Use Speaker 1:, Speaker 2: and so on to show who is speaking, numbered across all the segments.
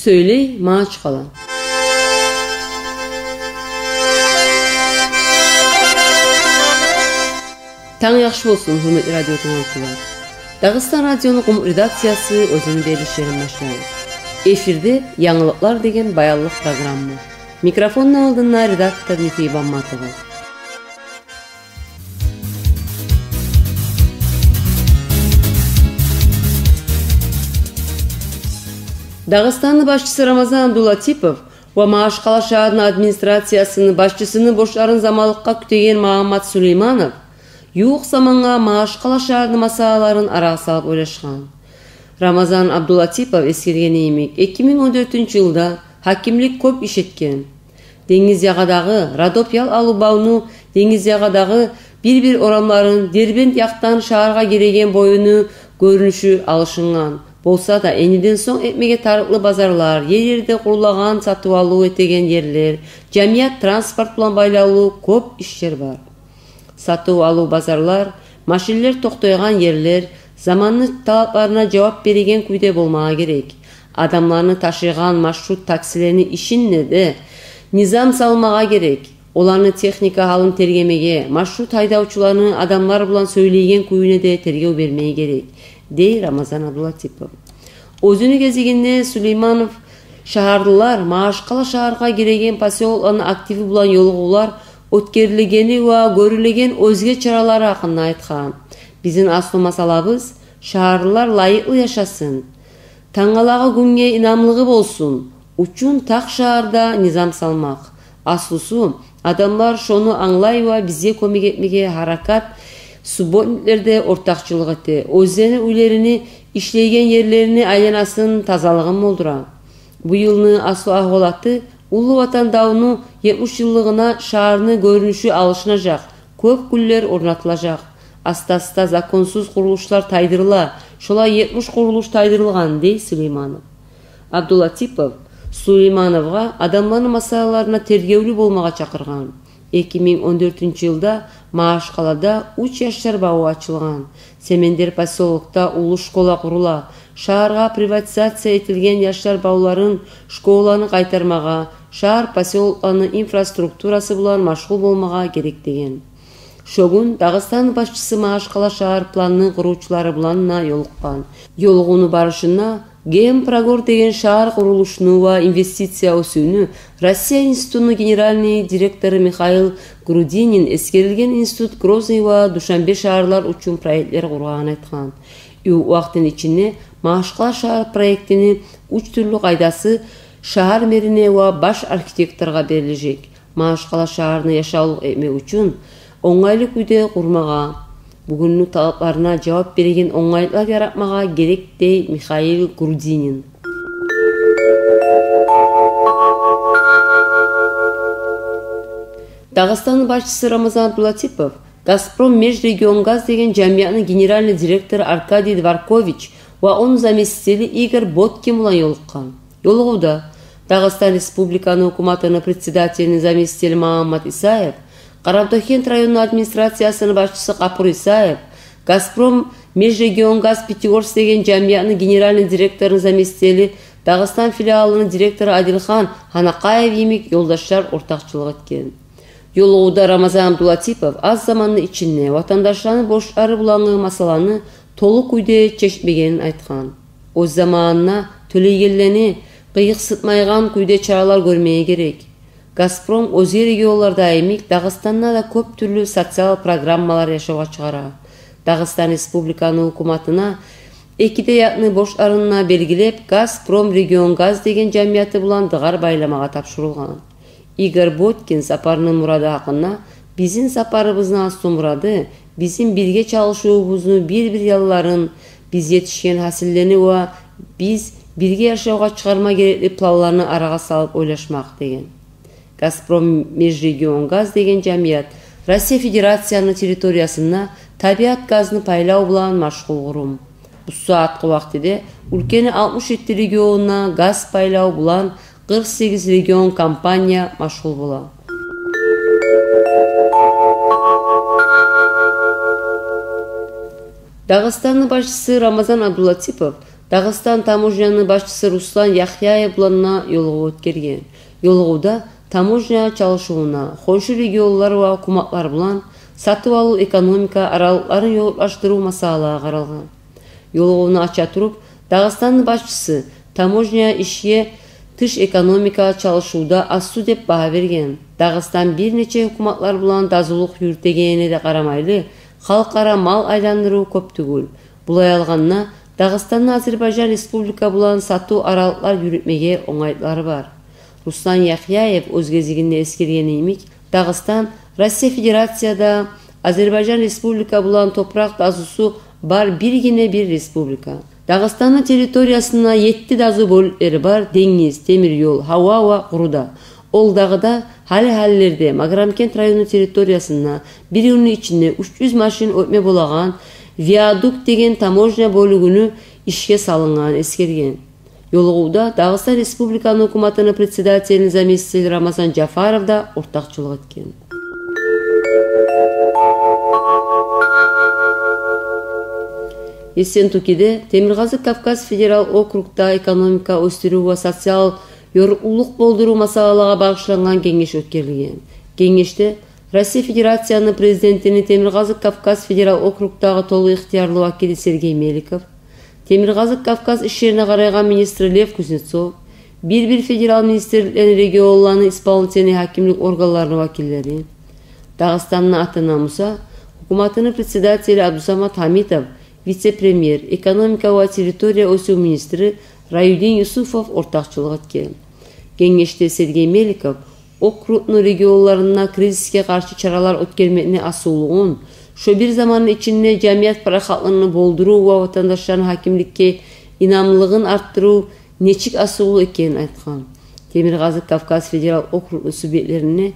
Speaker 1: Söyley maaş kalan. Taң yaxşı olsun, hürmetli radyo dinleyiciler. Dağıstan Radyo'nun Qum redaksiyası özünü verilişlerin başlayır. Efirde Yanılıklar degen bayallık programı. Mikrofonun aldığında redaktör Nifey Bammatova. Dağıstanlı başçısı Ramazan Abdullatipov ve Maaşqala şahadının administrasiyasını başçısını boşların zamalıkka kütegen Muhammad Süleymanov yuq zamanğa Maaşqala şahadının masalaların arağı salıp oylaşkan. Ramazan Abdullatipov eskirgen eymik 2014 yılda hakimlik köp iş etken. Deniz yağadağı Radopyal Alubavnu deniz yağadağı bir oramların Derbent yaktan şaharga geregen boyunu görünüşü alışıngan. Bolsa da eniden soň etmege tarıklı bazarlar, yer-yerde kurulagan satıp alуу etegen yerler, jamiyat transport bilan baylалуу köp işler var. Satıp alуу bazarlar, maşinler toktoygan yerler, zamanın talaplarına cevap beregen kuyda bolmaga gerek. Adamlarını taşıyan marşrut taksilerini işinne de nizam salmaga gerek. Olarını teknika halın tergemege, marşrut haydavçularını adamlar bilan söyleygen kuyuna de tergeo bermeye gerek. Dey Ramazan Abdullatipov. Özünü gezeginde Süleymanov şaharlılar Maaşqala şaharga giregen poseolkların aktivi bulan yolğular ötkeriligeni ve görülegen özge çaraları hakkında aytkan. Bizim aslı masalabız şaharlılar layıklı yaşasın. Taңалағы günge inamlığı bolsun. Uçun tak şaharda nizam salmak. Aslısı adamlar şonu anlay ve bize kömek etmege harakat subotniklerde ortakçılık etti. Özlerine uylerini işleygen yerlerini aylanasın tazalığın moldura. Bu yılını aslı ahvalatı Ulu Vatan Dağı'nı 70 yıllığına şaharını görünüşü alışınacak. Köp güller ornatılacak. Asta zakonsuz kuruluşlar taydırıla. Şola 70 kuruluş taydırılgan dey Süleymanov. Abdullatipov Süleymanov'a adamların masalalarına tergevli bolmaga çakırgan. 2014 yılda Maaşqalada 3 yaşlar bağı açılgan. Semender poseolokta ulu şkola kurula. Şaharga privatizatsiya etilgen yaşlar bağların şkolаны kaytarmaga, şahar poseoloklarının infrastrukturası bulan maşgul bolmaga gerek degen. Şogun Dağıstan başçısı Maaşqala şahar planının kurucuları bulanına yolukkan. Yolğunu barışına Гемпрогор деген шаар курулушуну ва инвестиция өсүүнү Россия институтунун генеральный директору Михаил Грудинин эскерилген институт Грозный ва Душанбе шаарлар үчүн проекттер курганын айткан. Убактын ичинде Maaşqala шаар проектини 3 түрлүү кайдасы шаар мерине ва баш архитекторго берилежек. Maaşqala шаарыны жашоолук этмек үчүн оңайлуу күйдө курмага, бүгүннүн талаптарына жооп берген оңайлык яратмага керек дей Михаил Грудинин. Дагыстанын башчысы Рамазан Абдулатипов Газпром Межрегионгаз деген жамиянын генеральный директору Аркадий Дворкович ва онун заместители Игорь Боткин менен жолуккан. Жолугуда Дагыстан Республиканын өкмөтүнүн председателинин заместители Мамат Исаев, Карабтокент районунун администрациясынын башчысы Капур Исаев, Газпром Межрегионгаз Пятигорск деген жамиянын генеральный директорунун заместители Дагыстан филиалынын директору Адилхан Ханакаев эмик жолдоштор ортакчылык эткен. Жолугуда Рамазан Абдулатипов аз замандын ичинде ватандаштардын борчтары буланган маселени толук күйдө чечпегенин айткан. Өз заманына төлөгенлерни кыйыксытмайган күйдө чаралар көрмөй керек. Газпром өзге регионларда эмик Дагыстанда да көп түрлүү социал программалар жашоого чыгара. Дагыстан Республиканын өкмөтүнө экиде якны борчтарына белгилеп Газпром Регионгаз деген жамияты булан дыгар байламага тапшырылган. Игорь Боткин сапарынын мурады акына биздин сапарыбыздын асыл мурады биздин бирге чалышуубуздун бир ялларын, биз жетишкен хасилдерни ва биз бирге жашоого чыгарма керектүү планларны арага салып ойлошмак деген. Газпром Межрегионгаз деген жамият Россия Федерациянын территориясына табиат газын пайлоо менен машгул курум. Бул саатка убактыда ülkenin 67 регионуна газ пайлоо менен 48 регион компания машгул болот. Дагыстанын башчысы Рамазан Абдулатипов Dağıstan taможнянын башчысы Руслан Яхяев буланна жолугуу өткөргөн. Жолугууда таможня чалышууна, коңшу регионлар ва укматлар булан сатып алуу экономика аралыктарын жолупташтыруу маселалары каралган. Жолугууну ача туруп, Дагыстандын башчысы таможня ишке тыш экономика чалышууда ассуу деп баа берген. Дагыстан бир нече укматлар булан тазалык жүртөгенине да карамайлы, халкара мал айландыруу көп түгүл. Булай алганна Дагыстандын Азербайжан Республика булан сатуу аралыклар жүрүтмеге оңайлары бар. Руслан Яхяев өз кезегинде эскергени эмик, Дагыстан Россия Федерацияда Азербайжан Республика булан топурак тазуусу бар бир республика. Дагыстандын территориясына 7 дазу бөлүктөрү бар: деңиз, темир жол, хаба ва куруда. Ол дагыда хали-халилерде Маграмкент району территориясына бир күнүн ичинде 300 машин өтмө болаган виадук деген таможня бөлүгүнү ишке салынган эскерген. Жолугууда Дагыстан Республиканын өкмөтүнүн председателинин заместитель Рамазан Жафаров да ортакчылык эткен. Ессентукиде Темиргазы Кавказ федерал округда экономика өстүрүү ва социал жоруктуулук болдуруу маселаларга багышланган кеңеш өткөрүлгөн. Кеңеште Россия Федерациянын президентини Темиргазы Кавказ федерал округдагы толук ыктыярлуу вакили Сергей Меликов, Темиргазы Кавказ иштерине карайган министри Лев Кузнецов, бир федерал министрликтердин регионларнын исполнительный хакимдик органдарынын вакилдери, Дагыстандын аты намуса Hükümetinin председателі Абдусамат Хамитов, вице-премьер, экономика ва территория өсүү министри Раюдин Юсуфов ортакчылык эткен. Кеңеште Сергей Меликов округдун регионларына кризиске каршы чаралар өткөрмекне асуулугун, шо бир замандын ичинде жамият паракатлыгын болдуруу ва ватандаштардын хакимдикке инамлыгын арттыруу нечик асуулуу экенин айткан. Темиргазы Кавказ федерал округу субъектлерине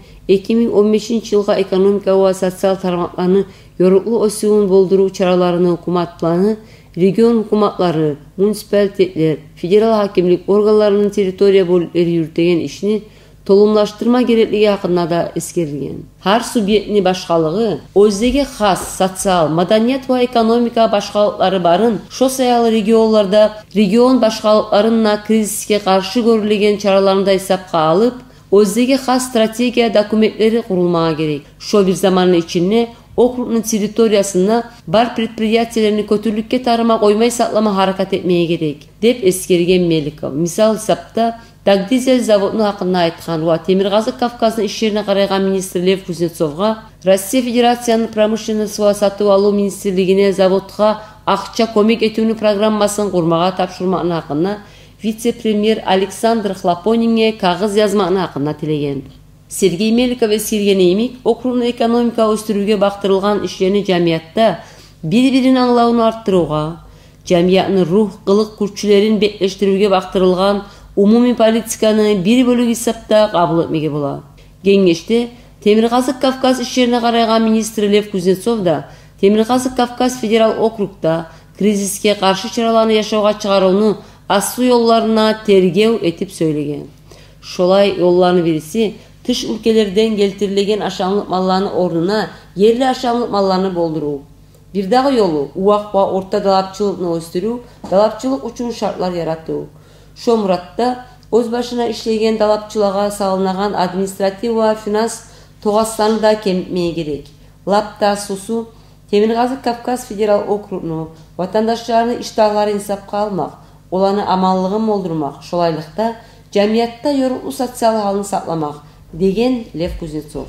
Speaker 1: 2015-жылга экономика ва социал тармактарынын жоруктуу өсүүнүн болдуруу чараларынын өкмөт планы регион өкмөтлөрү, муниципалитеттер, федерал хакимдик органдарынын территория бөлүктөрү жүргүзгөн ишини толумлаштырма керектиги хакында да эскерилген. Ар субъекттин башкалыгы өзүнө хас социал, маданият ва экономика башкалыктары барын, шо сыял регионларда регион башкалыктарына кризиске каршы көрүлгөн чараларды эсапка алып, өзүнө хас стратегия документтери курулмага керек. Шо бир замандын ичинде округдун территориясына бар предприятиялерни көтүрлүккө тарыма коймой саклама харакат этмее керек, деп эскерген Меликов. Мисал сапта Дагдизель заводунун хакында айткан ва Темиргазы Кавказдын иштерине карайган министр Лев Кузнецовго Россия Федерациянын промышленность ва сатып алуу министрлигине заводко акча көмөк этүүнүн программасын курмага тапшырмагын хакында вице-премьер Александр Хлопонинге кагыз жазмагын хакында тилеген. Сергей Меликов эскергени эмик, округдун экономика өстүрүүгө бактырылган иштерни жамиятта бири-бирин аңлауну арттырууга, жамияттын рух, кылык күчүлөрүн бекештирүүгө бактырылган умумий политиканы бир бөлүгү сапта кабыл этмеге болот. Кеңеште Темиргазы Кавказ иштерине карайган министр Лев Кузнецов да Темиргазы Кавказ федерал округда кризиске каршы чараларды жашоого чыгарууну асуу жоллоруна тергөө этип сөйлөгөн. Шолай жоллордун бириси тыш өлкөлөрдөн келтирилген ашамлык маллардын ордуна ерлі ашамлык малларды болдуруу. Бир дагы жолу убак ва орто далапчылыкты өстүрүү, далапчылык үчүн шартлар яратуу. Шо муратта өз башына иштеген далапчыларга салынган административ ва финанс тогастаны да кемитмее керек. Лапта сусу Темиргазы Кавказ федерал округунун ватандаштарынын иштагларын сапка алмак, оланы аманлыгын молдурмак, шолайлыкта жамиятта жоруктуу социал халын сакламак, деген Лев Кузнецов.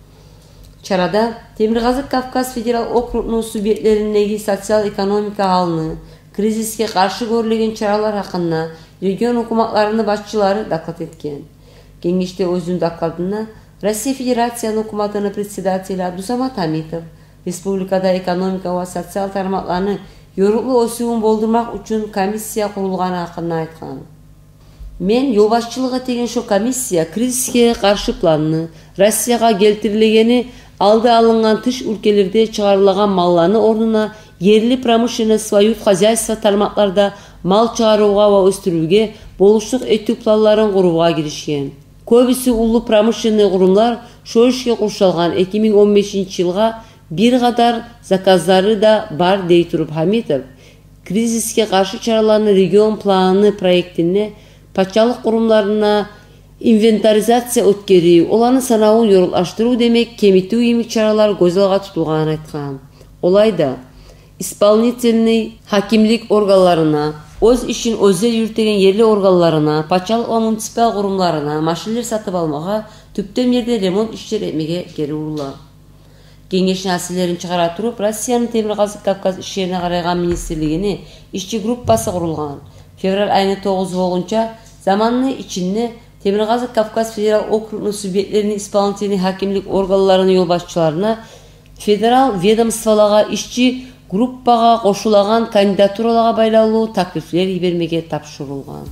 Speaker 1: Чарада Темиргазы Кавказ федерал округунун субъектлериндеги социал-экономика халыны, кризиске каршы көрүлгөн чаралар хакында регион өкмөтлөрүнүн башчылары доклад эткен. Кеңеште өзүнүн докладына Россия Федерациянын өкмөтүнүн председателі Абдусамат Хамитов республикада экономика ва социал тармактарынын жоруктуу өсүүнүн болдурмак үчүн комиссия курулганы хакында айткан. Мен жол башчылыгы эткен шо комиссия кризиске каршы планны, Россияга келтирилгени алды алынган тыш өлкөлөрдө чыгарылган маллардын ордуна ерлі промышленность свою хозяйство тармактарда мал чыгарууга ва өстүрүүгө болуштук этүү планларын курууга киришкен. Көбүсү улуу промышленный курумдар шо ишке кошулган 2015-жылга бир кадар заказдары да бар дей туруп Хамитов кризиске каршы чараларны регион планы проектине патшалык курумдарына инвентаризация өткөрүү, оланы санауын yorulаштыруу демек кемитүү иймик чаралар көз алга тутулганын айткан. Олайда исполнительный хакимлик органдарына, өз ишин өзү жүртеген ерлі органдарына, патшалык ва муниципал курумдарына машинелер сатып алмага, түптөн жерде ремонт иштери эмеге кери урула. Кеңеш насилерин чыгара туруп, Россиянын темир казык Кавказ иштерине карайган министрлигине ишчи группасы курулган. Февраль айынын 9 болгонча заманны ичинде темир казык Кавказ федерал округунун субъекттеринин исполнительный хакимлик органдарынын жол башчыларына федерал ведомстволорго ишчи группага кошулаган кандидатураларга байлаулуу таклифлер жибермеге тапшырылган.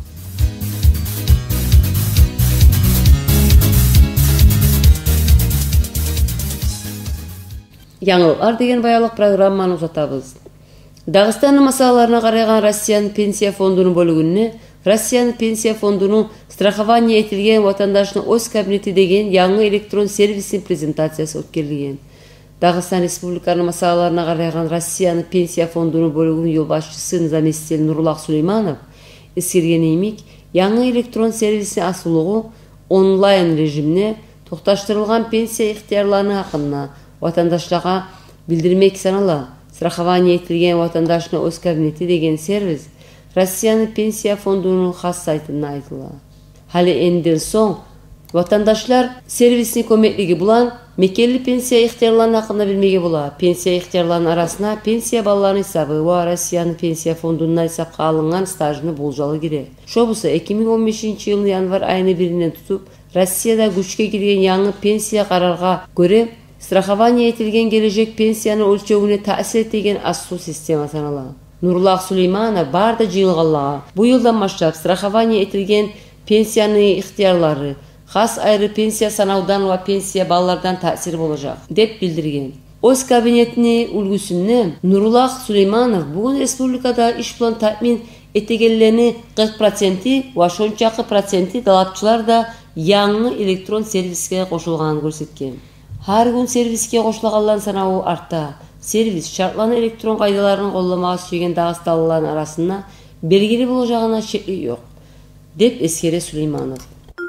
Speaker 1: Яңылыклар деген баялык программаны узатабыз. Дагыстандын маселелерине карайган Россиянын пенсия фондунун бөлүгүнө Россиянын пенсия фондунун страхование этилген ватандашынын өз кабинети деген жаңы электрон сервисинин презентациясы өткөрүлгөн. Дагыстан Республиканын маселелерине карайган Россиянын пенсия фондунун бөлүгүнүн жол башчысы заместитель Нуруллах Сулейманов эскерген эмик жаңы электрон сервисин асуулугу онлайн режимде токташтырылган пенсия ыктыярларынын акына ватандаштарга билдирмек санала. Страхование этилген ватандашынын өз кабинети деген сервис Россиянын пенсия фондунун хас сайтында айтыла. Хали энден соң ватандашлар сервисин көмөклүгү булан мекелли пенсия ыктыярларынын акына билмеге була. Пенсия ыктыярларынын арасына пенсия балларынын исабы ва Россиянын пенсия фондуна исапка алынган стажыны болжалы кире. Шобусу 2015-жылдын январь айынын 1-нен тутуп Россияда күчкө кирген жаңы пенсия карарга көрө страхование этилген кележек пенсиянын өлчөгүнө таасир этеген асуу система санала. Нуруллах Сулейманов барды жыйылганларга бу жылдан баштап страхование этилген пенсиянын ыктыярлары хас айры пенсия санаудан ва пенсия баллардан таасир болажак деп билдирген. Өз кабинетинин үлгүсүндө Нуруллах Сулейманов бүгүн республикада иш план татмин этегенлеринин 40% ва ошончакы проценти талапчылар да жаңы электрон сервиске кошулганын көрсөткөн. Har gün servisке кошулганлардын санабы артта. Сервис шартланы электрон кайдаларын колдомого сүйгөн дагысталуулардын арасында белгилүү болжагына шекли жок, деп эскере Сулейманов.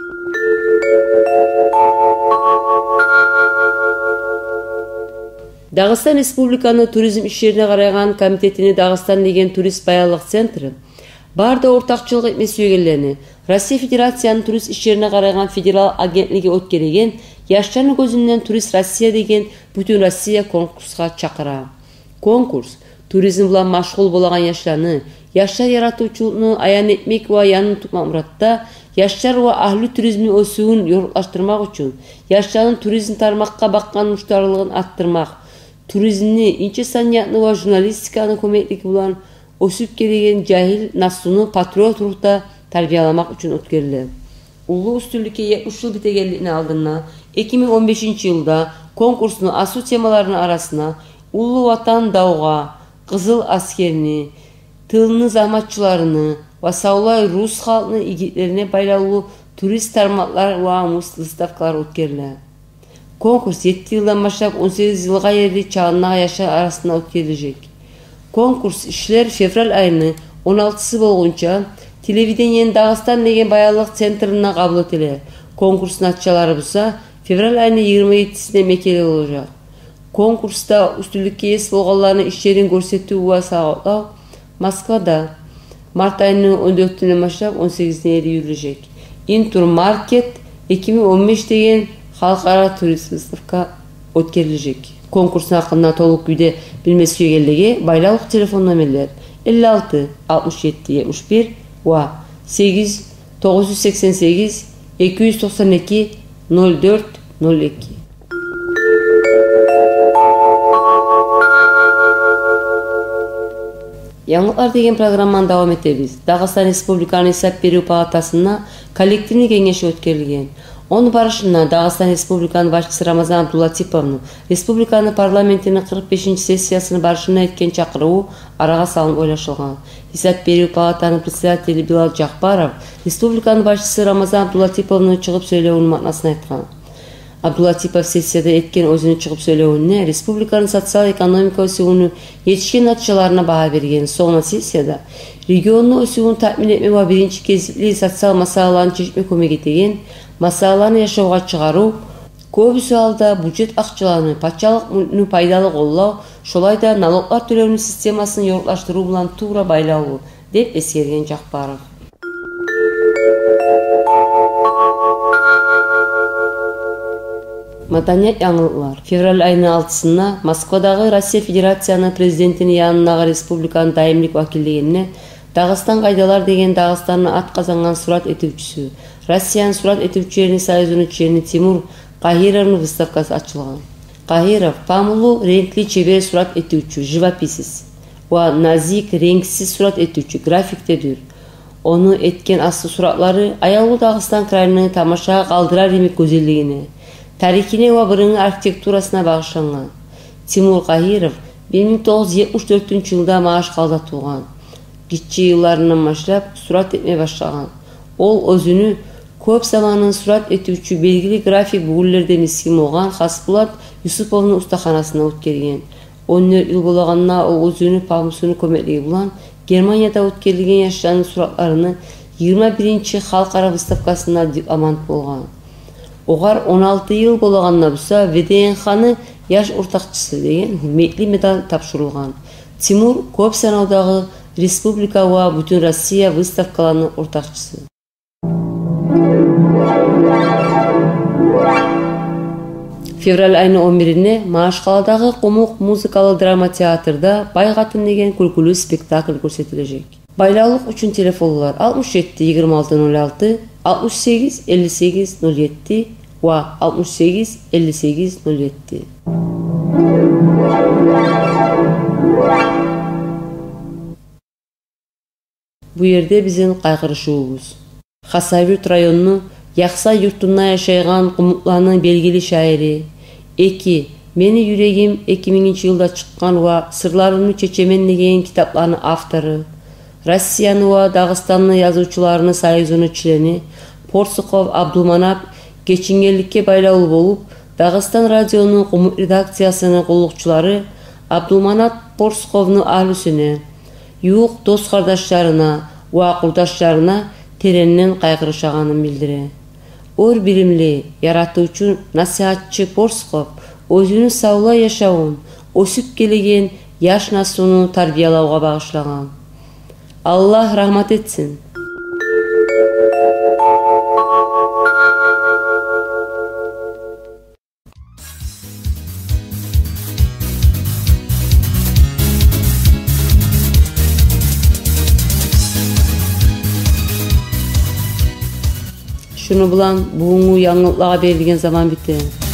Speaker 1: Дагыстан Республиканын туризм иштерине карайган комитетине Дагыстан деген турист баялык центри барда ортакчылык этме сүйгөнлөрүнө Россия Федерациянын турист иштерине карайган федерал агентлиги өткөргөн Яштардын көзүнөн турист Россия деген бүтүн Россия конкурска чакыра. Конкурс туризм билан машгул болгон яштарны, яштар яратуучулугун аян этмек ва янын тукма муратта яштар ва ахли туризмдин өсүүн yorulаштырмак үчүн, яштардын туризм тармакка баккан муштарлыгын арттырмак, туризмни, инче санаятны ва журналистиканы көмөклүгү билан өсүп келген жахил наслууну патриот рухта тарбияламак үчүн өткөрүлдү. Улуу үстүнлүккө 70 жыл битегендигинин алдына 2015-жылда конкурстун асуу темаларынын арасына улуу ватан дауга, кызыл аскерини, тылны заматчыларыны ва Саулай рус халкынын игиликтерине байлаулуу турист тармактар ва выставкалар өткөрүлдү. Конкурс 7 жылдан баштап 18 жылга ээрди чагына жаштар арасында өткөрүлөжөк. Конкурс иштер февраль айынын 16-сы болгонча телевидениенин Дагыстан деген баялык центринен кабыл этиле. Конкурстун натыйжалары болсо февраль айынын 27-сине мекеле боложак. Конкурста үстүнлүккө эс болгонлардын иштерин көрсөтүү ва сааттоо Москвада март айынын 14-нен баштап 18-ине жүрүлөжөк. Интур маркет 2015 деген халкара турист выставка өткөрүлөжөк. Конкурстун акында толук күйдө билмес сүйгөнлерге байлаулык телефон номерлер 56 67 71 ва 8 988 292 04 02. Яңылыклар деген программаны давам этебиз. Дагыстан Республиканын эсеп берүү палатасына коллективный кеңеш өткөрүлгөн. Onun barışında Dağıstan Respublikanın başçısı Ramazan Abdulatipov'un Respublikanın parlamentinin 45. sessiyasını barışına etken çakırığı arağa salınıp oylaşılgan. Hesap Berүү Palatanın председателі Bilal Jakbarov Respublikanın başçısı Ramazan Abdulatipov'un çıkıp söyleyişinin ma'nasını aytkan. Abdullatipov sessiyada etken özünü çıkıp söylöwünde Respublikanın sotsial-ekonomik ösüğünü yetişken natijalaryna baha bergen. Soňra sessiyada regionda ösüğünü tatmin etmek we birinci кезекli sotsial masalalaryny çeşme kömek etegen, masalalaryny ýaşawga çygaru, köpüsü halda budjet akçalaryny paçalyk mülküni paýdaly gollaw, şolayda naloglar төлöwnү sistemasyny ýoruklaşdyrуу bilen tuura baylawuu, dep eskergen Jakbarov. Madaniyet yanılıklar. Fevral ayının 6'sında Moskvadagı Rossiya Federatsiyanı prezidentinin yanındagı Respublikanın daimlik vakilligine Dağıstan Qaydalar degen Dağıstan'ın at kazangan surat etüvçüsü, Rossiyanın surat etüvçülerini sayızını çiğeni Timur Qahirov'un выставкасы açılgan. Qahirov pamulu renkli çeber surat etüvçü, живописец, ve nazik renksiz surat etüvçü, grafiktedir. Onu etken aslı suratları Ayalı Dağıstan krayını tamaşaga kaldırar emek gözelligine, tarihine ve bırıngı arxitekturasına bağışlangan. Timur Qahirov 1974 yılda maaş kalda tuğan. Gitçi yıllarından başlap surat etmeye başlagan. Ol özünü köp zamanın surat etüvçü belgili grafik bugüllerde miskin olgan Hasbulat Yusupov'un ustaxanasına ötkergen. 14 yıl bolaganna o özünü pamusunu kömekligi bulan Germaniyada ötkerligen yaşlarının suratlarını 21. Halkara выставкасына diplomant bolgan. Ogar 16 yıl bolaganna busa VDNХ'nı yaş ortakçısı degen hürmetli medal tapşırılgan. Timur köp sanawdagı Respublika ve bütün Rossiya выставкаларынын ortakçısı. Fevral ayının 11'inde Maaşqaladagı Qumuk muzikalı drama teatrda Bay Qатын degen kulkulu spektakl görsetilecek. Baylawlyk üçün telefonlar 67 26 06 68 58 07 ve 68 58 07. Bu yerde bizim qaygırışuğumuz. Xasavürt rayonunu Yaxsa yurtunda yaşaygan Qumuklarının belgili şairi. Eki, Meni yüregim 2000 yılda çıkkan ve Sırlarını Çeçemen degen kitaplarının avtoru. Rossiyanı ve Dağıstanlı yazıcılarını sayızını çileni Porsukov Abdulmanap geçingenlikке baylawul bolup Dağıstan Radyo'nun Qumuk redaksiyasının qollukçuları Abdulmanap Porsukov'un ahlüsüne, yuq dost kardeşlerine ve kurdaşlarına terennen qaygırışaganын bildire. Or bilimli, yaratıcı, nasihatçı Porsukov özünü sağla yaşawun, ösüp kelegen yaş nasyonu tarbiyalawga bağışlagan. Allah rahmat etsin. Şunu bulan buğunu yanıllığa berilgen zaman bitti.